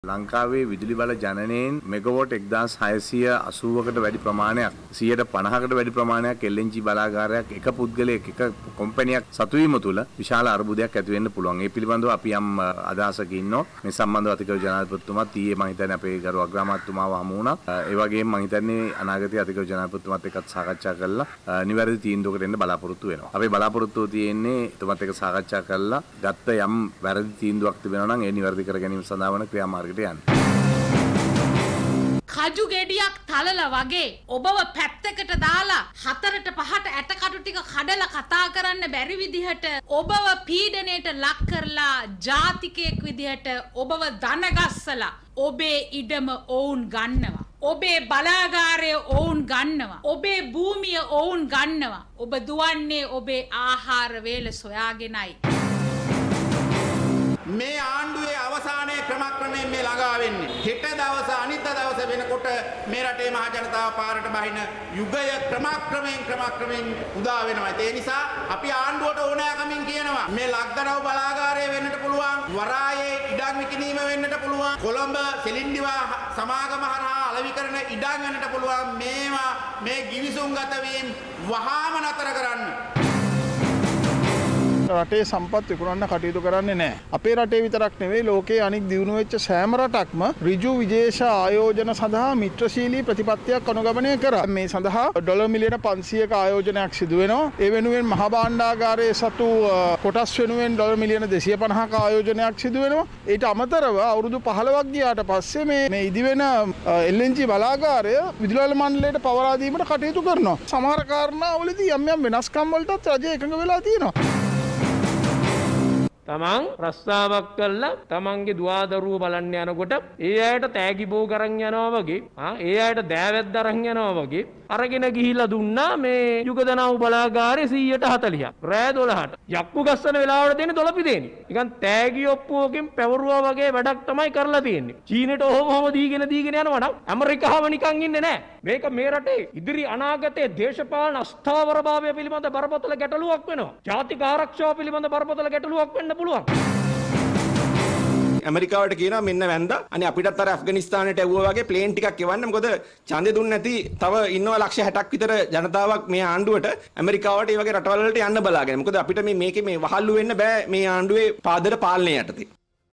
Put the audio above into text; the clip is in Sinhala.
ලංකාවේ විදුලි බල ජනනයෙන් මෙගාවොට් 1680කට වැඩි ප්‍රමාණයක් 150කට වැඩි ප්‍රමාණයක් LNG බලාගාරයක් එක පුද්ගලයෙක් එක කම්පැනියක් සතු වීම තුළ විශාල අර්බුදයක් ඇති වෙන්න පුළුවන්. ඒ පිළිබඳව අපි යම් අදහසක් ඉන්නවා. මේ සම්බන්ධව අතිගරු ජනාධිපතිතුමාත් ඊයේ මම හිතන්නේ අපේ ගරු අග්‍රාමාත්‍යතුමාව හමු වුණා. ඒ වගේම මම හිතන්නේ අනාගතයේ අතිගරු ජනාධිපතිතුමාත් එක්කත් සාකච්ඡා කරලා නිවැරදි තීන්දුවකට එන්න බලාපොරොත්තු වෙනවා. අපේ බලාපොරොත්තුව තියෙන්නේ එතුමාත් එක්ක සාකච්ඡා කරලා ගත්ත යම් වැරදි තීන්දුවක් තිබෙනවා නම් ඒ නිවැරදි කර ගැනීම සඳහා වන ක්‍රියාමාර්ග කජු ගෙඩියක් තලලා වගේ ඔබව පැත්තකට දාලා හතරට පහට ඇටකටු ටික කඩලා කතා කරන්න බැරි විදිහට ඔබව පීඩණයට ලක් කරලා ජාතිකයෙක් විදිහට ඔබව දනගස්සලා ඔබේ ඉඩම ඔවුන් ගන්නවා. ඔබේ බලාගාරය ඔවුන් ගන්නවා. ඔබේ භූමිය ඔවුන් ගන්නවා. ඔබ දුවන්නේ ඔබේ ආහාර වේල සොයාගෙනයි. මේ ආණ්ඩුවේ අවසානයේ ක්‍රමක්‍රමයෙන් මේ ළඟා වෙන්නේ. හෙට දවස අනිත් දවස වෙනකොට මේ රටේ මහ ජනතාව පාරට බහින යුගය ක්‍රමක්‍රමයෙන් උදා වෙනවා. ඒ නිසා අපි ආණ්ඩුවට ඕනෑකමින් කියනවා මේ ලක්දරව් බලාගාරය වෙන්නට පුළුවන්, වරායේ ඉඩම් විකිණීම වෙන්නට පුළුවන්, කොළඹ සෙලින්ඩිවා සමාගම හරහා අලෙවි කරන ඉඩම් වෙන්නට පුළුවන්. මේවා මේ ගිවිසුම්ගත වීම වහාම නතර කරන්න. රටේ සම්පත් විකුණන්න කටයුතු කරන්නේ නැහැ. අපේ රටේ විතරක් නෙවෙයි ලෝකයේ අනෙක් දියුණු වෙච්ච සෑම රටක්ම ඍජු විදේශ ආයෝජන සඳහා මිත්‍රශීලී ප්‍රතිපත්තියක් අනුගමනය කරා. මේ සඳහා ඩොලර් මිලියන 500ක ආයෝජනයක් සිදු වෙනවා. ඒ වෙනුවෙන් මහා භාණ්ඩාගාරයේ සතු කොටස් වෙනුවෙන් ඩොලර් මිලියන 250ක ආයෝජනයක් සිදු වෙනවා. ඊට අමතරව අවුරුදු 15ක් ගියාට පස්සේ මේ ඉදිවෙන LNG බලාගාරය විදුලි බල මණ්ඩලයට පවරා දීමට කටයුතු කරනවා. සමහර කාරණාවලදී යම් වෙනස්කම් වලටත් රජය එකඟ වෙලා තියෙනවා. තමන් රස්සාවක් කළා තමන්ගේ දුවදරුවෝ බලන්න යනකොට ඒ අයට තෑගි බෝග අරන් යනවා වගේ ඒ අයට දෑවැද්ද අරන් යනවා වගේ අරගෙන ගිහිල්ලා දුන්නා මේ යුගදනව් බලාගාරේ 140ක් රෑ 12ට යක්කු ගස්සන වෙලාවට දෙන්නේ 12 දෙනි. නිකන් තෑගි ඔප්පුවකින් පැවරුවා වගේ වැඩක් තමයි කරලා තියෙන්නේ. චීනෙට ඔහොම දීගෙන යනවා නම් ඇමරිකාව නිකන් ඉන්නේ නැහැ. මේක මේ රටේ ඉදිරි අනාගතයේ දේශපාලන අස්ථාවරභාවය පිළිබඳ බරපතල ගැටලුවක් වෙනවා. ජාතික ආරක්ෂාව පිළිබඳ බරපතල ගැටලුවක් වෙන්න පුළුවන්. ඇමරිකාවට කියනවා මෙන්න වැන්දා අනේ අපිටත් අර ඇෆ්ගනිස්තානයට ඇව්වා වගේ ප්ලේන් ටිකක් එවන්න. මොකද ඡන්දේ දුන්නේ නැති තව ඉන්නවා ලක්ෂ 60ක් විතර ජනතාවක් මේ ආණ්ඩුවට ඇමරිකාවට ඒ වගේ රටවල් වලට යන්න බලාගෙන. මොකද අපිට මේකේ වහල්ලු වෙන්න බෑ මේ ආණ්ඩුවේ පාදර පාලනය යටතේ.